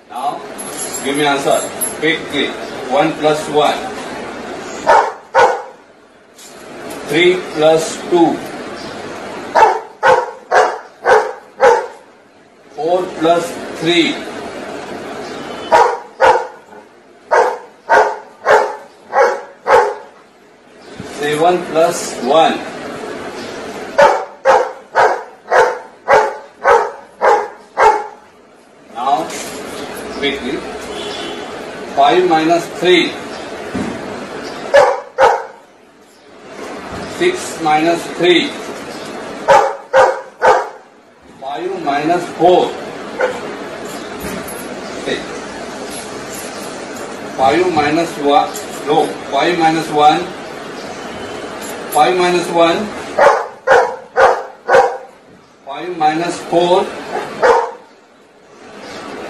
Now, give me answer quickly. 1 plus 1. 3 plus 2. 4 plus 3. 7 plus 1. Now, quickly. 5 minus 3. 6 minus 3. 5 minus 4. 5 minus 1. No, 5 minus 1. 5 minus 1. 5 minus 4.